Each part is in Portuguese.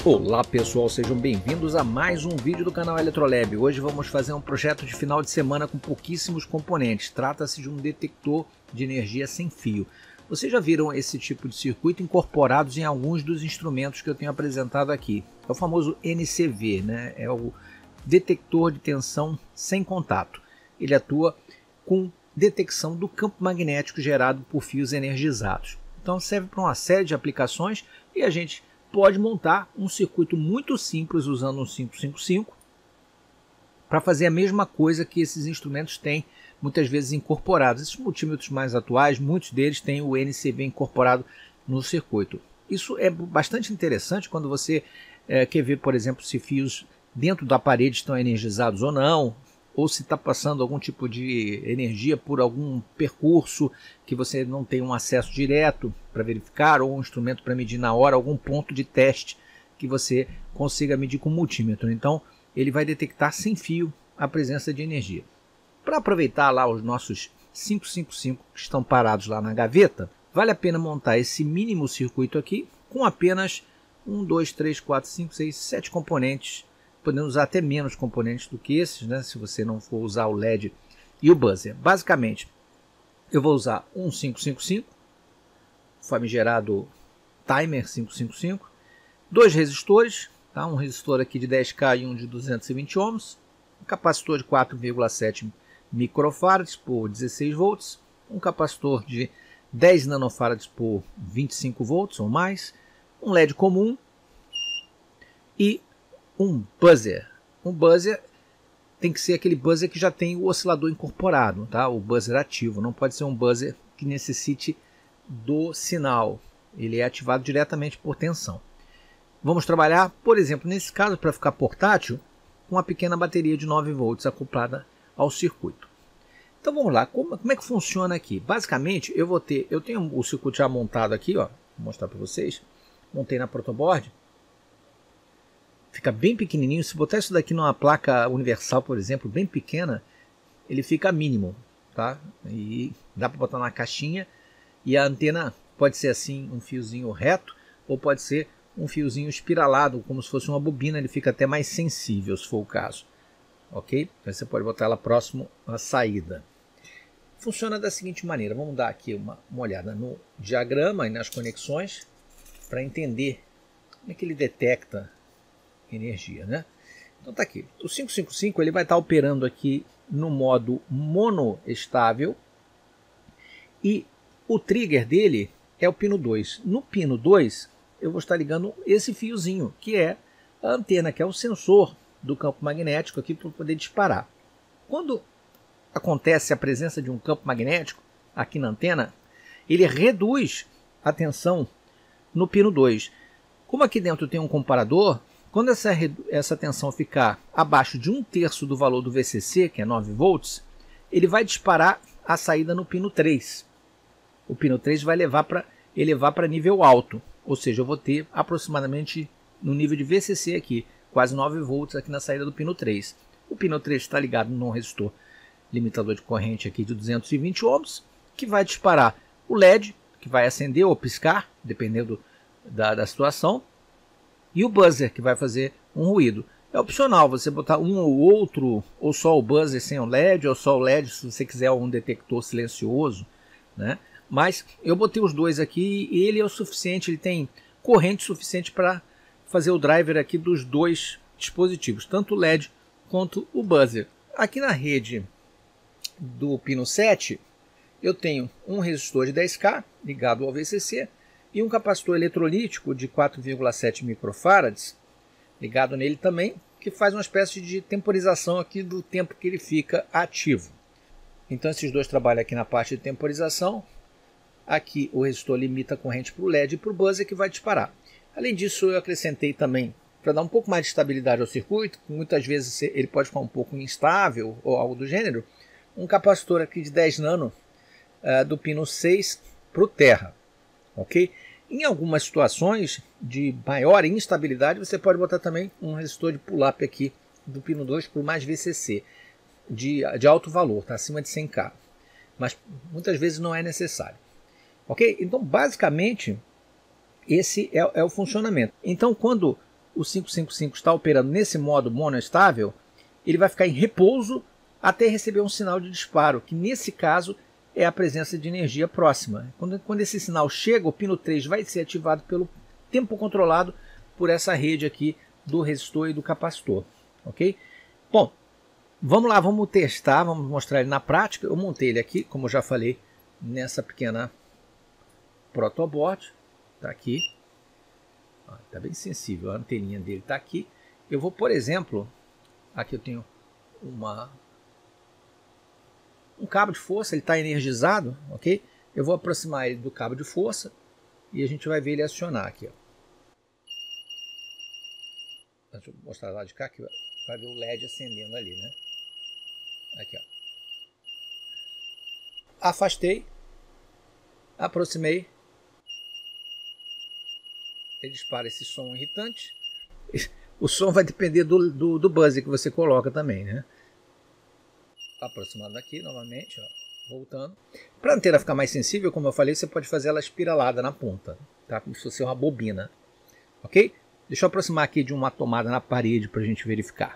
Olá pessoal, sejam bem-vindos a mais um vídeo do canal Eletrolab. Hoje vamos fazer um projeto de final de semana com pouquíssimos componentes. Trata-se de um detector de energia sem fio. Vocês já viram esse tipo de circuito incorporados em alguns dos instrumentos que eu tenho apresentado aqui. É o famoso NCV, né? É o detector de tensão sem contato. Ele atua com detecção do campo magnético gerado por fios energizados. Então serve para uma série de aplicações e a gente pode montar um circuito muito simples usando um 555 para fazer a mesma coisa que esses instrumentos têm muitas vezes incorporados. Esses multímetros mais atuais, muitos deles têm o NCV incorporado no circuito. Isso é bastante interessante quando você quer ver, por exemplo, se fios dentro da parede estão energizados ou não, ou se está passando algum tipo de energia por algum percurso que você não tem um acesso direto para verificar, ou um instrumento para medir na hora, algum ponto de teste que você consiga medir com multímetro. Então, ele vai detectar sem fio a presença de energia. Para aproveitar lá os nossos 555 que estão parados lá na gaveta, vale a pena montar esse mínimo circuito aqui com apenas 1, 2, 3, 4, 5, 6, 7 componentes. Podemos usar até menos componentes do que esses, né? Se você não for usar o LED e o buzzer. Basicamente, eu vou usar um 555, famigerado timer 555, dois resistores, tá? Um resistor aqui de 10K e um de 220 ohms, um capacitor de 4,7 microfarads por 16 volts, um capacitor de 10 nanofarads por 25 volts ou mais, um LED comum e um buzzer. Um buzzer tem que ser aquele buzzer que já tem o oscilador incorporado, tá? O buzzer ativo. Não pode ser um buzzer que necessite do sinal. Ele é ativado diretamente por tensão. Vamos trabalhar, por exemplo, nesse caso, para ficar portátil, com uma pequena bateria de 9 volts acoplada ao circuito. Então vamos lá, como é que funciona aqui? Basicamente, eu tenho o circuito já montado aqui, ó, vou mostrar para vocês. Montei na protoboard. Fica bem pequenininho. Se botar isso daqui numa placa universal, por exemplo, bem pequena, ele fica mínimo, tá? E dá para botar na caixinha. E a antena pode ser assim, um fiozinho reto, ou pode ser um fiozinho espiralado, como se fosse uma bobina. Ele fica até mais sensível, se for o caso. Ok? Então você pode botar ela próximo à saída. Funciona da seguinte maneira. Vamos dar aqui uma olhada no diagrama e nas conexões para entender como é que ele detecta energia, né? Então tá aqui. O 555 ele vai estar operando aqui no modo monoestável e o trigger dele é o pino 2. No pino 2 eu vou estar ligando esse fiozinho, que é a antena, que é o sensor do campo magnético aqui para poder disparar. Quando acontece a presença de um campo magnético aqui na antena, ele reduz a tensão no pino 2. Como aqui dentro tem um comparador, quando essa tensão ficar abaixo de 1/3 do valor do VCC, que é 9 volts, ele vai disparar a saída no pino 3. O pino 3 vai elevar para nível alto, ou seja, eu vou ter aproximadamente no nível de VCC aqui, quase 9 volts aqui na saída do pino 3. O pino 3 está ligado num resistor limitador de corrente aqui de 220 ohms, que vai disparar o LED, que vai acender ou piscar, dependendo da situação, e o buzzer, que vai fazer um ruído. É opcional você botar um ou outro, ou só o buzzer sem o LED, ou só o LED se você quiser um detector silencioso, né? Mas eu botei os dois aqui e ele é o suficiente, ele tem corrente suficiente para fazer o driver aqui dos dois dispositivos, tanto o LED quanto o buzzer. Aqui na rede do pino 7, eu tenho um resistor de 10K ligado ao VCC, e um capacitor eletrolítico de 4,7 microfarads ligado nele também, que faz uma espécie de temporização aqui do tempo que ele fica ativo. Então esses dois trabalham aqui na parte de temporização. Aqui o resistor limita a corrente para o LED e para o buzzer, que vai disparar. Além disso, eu acrescentei também, para dar um pouco mais de estabilidade ao circuito, que muitas vezes ele pode ficar um pouco instável ou algo do gênero, um capacitor aqui de 10 nano do pino 6 para o terra. Ok? Em algumas situações de maior instabilidade, você pode botar também um resistor de pull-up aqui do pino 2 por mais VCC de alto valor, tá? Acima de 100K. Mas muitas vezes não é necessário. Ok? Então, basicamente, esse é o funcionamento. Então, quando o 555 está operando nesse modo monoestável, ele vai ficar em repouso até receber um sinal de disparo, que nesse caso é a presença de energia próxima. Quando esse sinal chega, o pino 3 vai ser ativado pelo tempo controlado por essa rede aqui do resistor e do capacitor. Ok? Bom, vamos lá, vamos testar, vamos mostrar ele na prática. Eu montei ele aqui, como eu já falei, nessa pequena protoboard. Está aqui. Está bem sensível, a anteninha dele está aqui. Eu vou, por exemplo, aqui eu tenho um cabo de força, ele está energizado, ok? Eu vou aproximar ele do cabo de força e a gente vai ver ele acionar aqui. Ó. Deixa eu mostrar lá de cá que vai ver o LED acendendo ali, né? Aqui, ó. Afastei, aproximei, ele dispara esse som irritante. O som vai depender do buzzer que você coloca também, né? Aproximando aqui novamente, ó, voltando. Para a antena ficar mais sensível, como eu falei, você pode fazer ela espiralada na ponta, tá? Como se fosse uma bobina, ok? Deixa eu aproximar aqui de uma tomada na parede para a gente verificar.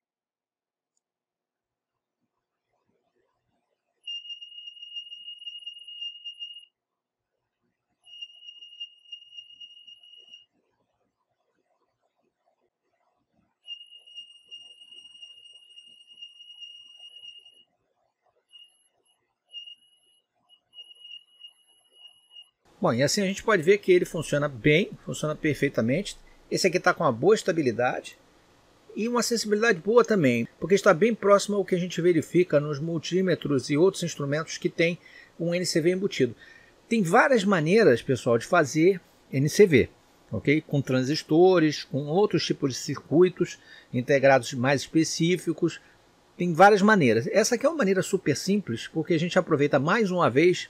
Bom, e assim a gente pode ver que ele funciona bem, funciona perfeitamente. Esse aqui está com uma boa estabilidade e uma sensibilidade boa também, porque está bem próximo ao que a gente verifica nos multímetros e outros instrumentos que tem um NCV embutido. Tem várias maneiras, pessoal, de fazer NCV, ok? Com transistores, com outros tipos de circuitos integrados mais específicos. Tem várias maneiras. Essa aqui é uma maneira super simples, porque a gente aproveita mais uma vez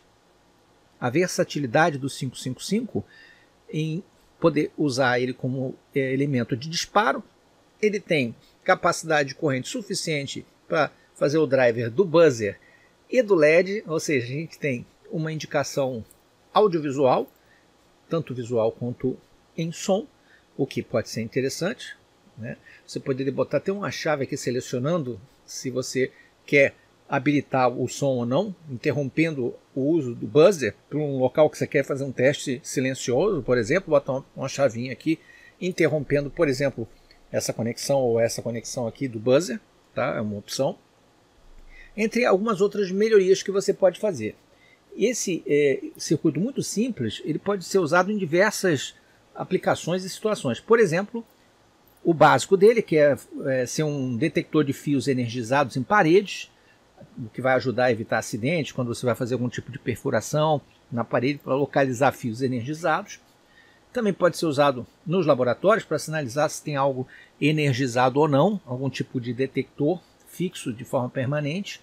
a versatilidade do 555 em poder usar ele como elemento de disparo. Ele tem capacidade de corrente suficiente para fazer o driver do buzzer e do LED, ou seja, a gente tem uma indicação audiovisual, tanto visual quanto em som, o que pode ser interessante, né? Você poderia botar até uma chave aqui selecionando se você quer habilitar o som ou não, interrompendo o uso do buzzer para um local que você quer fazer um teste silencioso, por exemplo, botar uma chavinha aqui, interrompendo, por exemplo, essa conexão ou essa conexão aqui do buzzer, tá? É uma opção. Entre algumas outras melhorias que você pode fazer. Esse circuito muito simples, ele pode ser usado em diversas aplicações e situações. Por exemplo, o básico dele, que é ser um detector de fios energizados em paredes, o que vai ajudar a evitar acidentes quando você vai fazer algum tipo de perfuração na parede para localizar fios energizados. Também pode ser usado nos laboratórios para sinalizar se tem algo energizado ou não, algum tipo de detector fixo de forma permanente,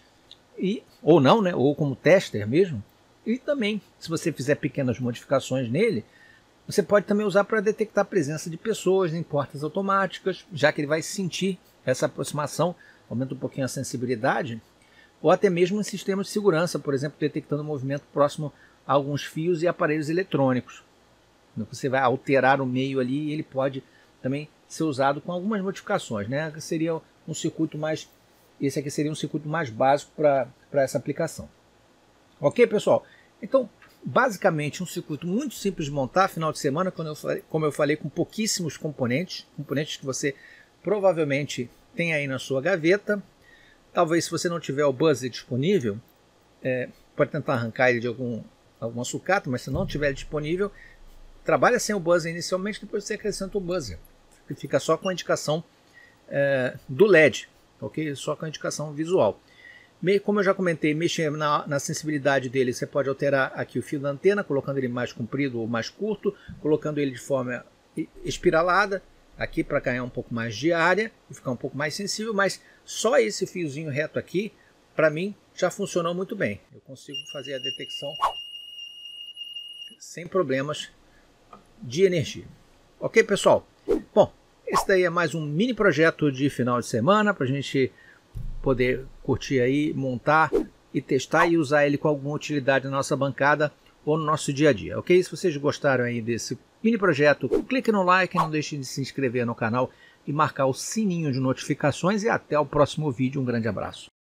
ou não, né? Ou como tester mesmo. E também, se você fizer pequenas modificações nele, você pode também usar para detectar a presença de pessoas em portas automáticas, já que ele vai sentir essa aproximação, aumenta um pouquinho a sensibilidade, ou até mesmo em sistemas de segurança, por exemplo, detectando movimento próximo a alguns fios e aparelhos eletrônicos. Você vai alterar o meio ali e ele pode também ser usado com algumas modificações, né? Seria um circuito mais, esse aqui seria um circuito mais básico para essa aplicação. Ok, pessoal? Então, basicamente um circuito muito simples de montar, final de semana, como eu falei, com pouquíssimos componentes que você provavelmente tem aí na sua gaveta. Talvez, se você não tiver o buzzer disponível, pode tentar arrancar ele de alguma sucata, mas se não tiver disponível, trabalha sem o buzzer inicialmente, depois você acrescenta o buzzer. Fica só com a indicação do LED, ok? Só com a indicação visual. Como eu já comentei, mexer na sensibilidade dele, você pode alterar aqui o fio da antena, colocando ele mais comprido ou mais curto, colocando ele de forma espiralada, aqui para ganhar um pouco mais de área e ficar um pouco mais sensível, mas só esse fiozinho reto aqui, para mim, já funcionou muito bem. Eu consigo fazer a detecção sem problemas de energia. Ok, pessoal? Bom, esse daí é mais um mini projeto de final de semana para a gente poder curtir aí, montar e testar e usar ele com alguma utilidade na nossa bancada ou no nosso dia a dia, ok? Se vocês gostaram aí desse mini projeto. Clique no like, não deixe de se inscrever no canal e marcar o sininho de notificações e até o próximo vídeo. Um grande abraço.